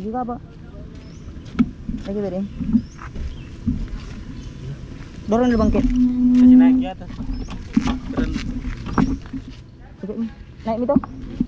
Lagi berapa? Lagi beda. Dorong di bangkit. Kasih naik di atas. Keren. Naik itu.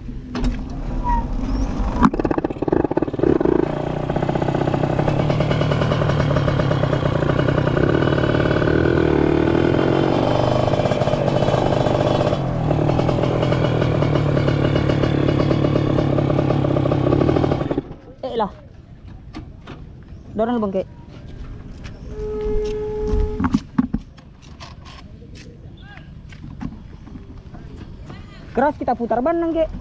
Lah. Dorong di bangkit. Keras kita putar ban nang, Kek.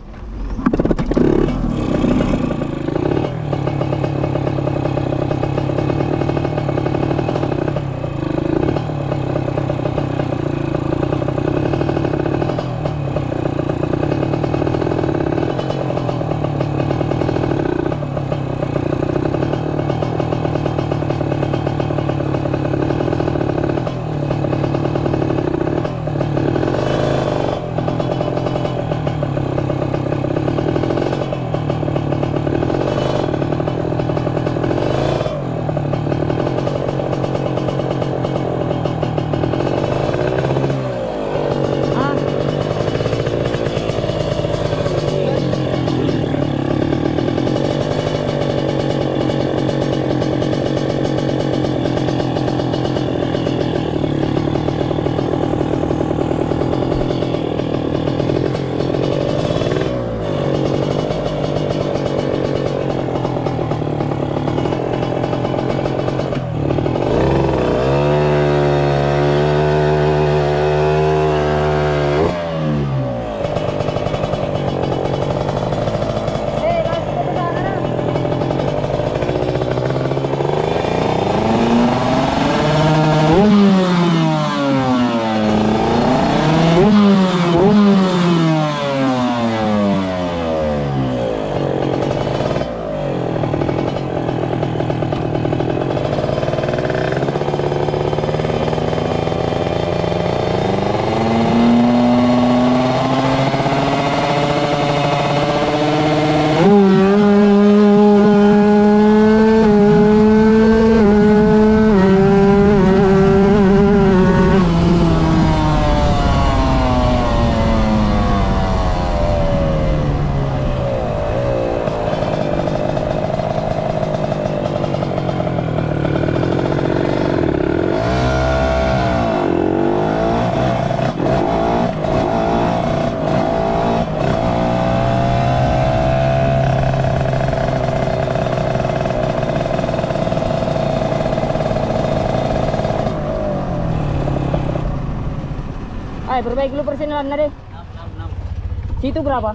Ay, perbaiki dulu persenan na deh. 6. Situ berapa?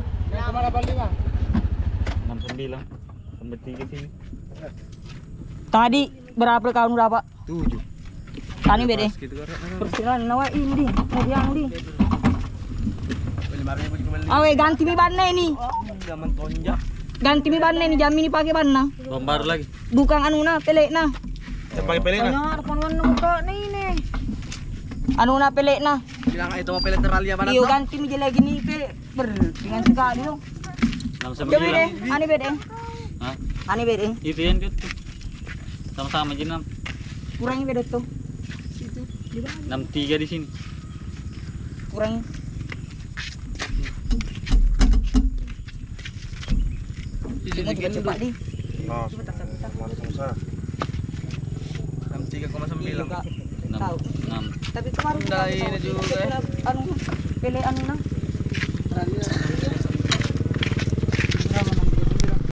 69. Tambah 3 sini. Tadi berapa kamu berapa? 7. Tani bede. Persenan nawa ini di. Yang di. Awe ganti mi bannya ini. Zaman tonjak. Ganti mi bannya ini jam ini pakai banna. Baru lagi. Bukan anu na pelek na. Saya pakai pelek na. Anu na pelek na. Bilang itu mau pelek teralia mana? Iyo ganti mi lagi nih pe dengan sekali dong. 69. Coba deh, ani bede. Hah? Ani bede. Itu yang gitu. Sama-sama aja 6. Kurangnya beda tuh. Situ. 63 di sini. Kurangnya. Ini juga cepat di. Oh, mana susah. 63,9. Tahu. 6. Tapi kemarin Dari ini juga. anu pele anu na.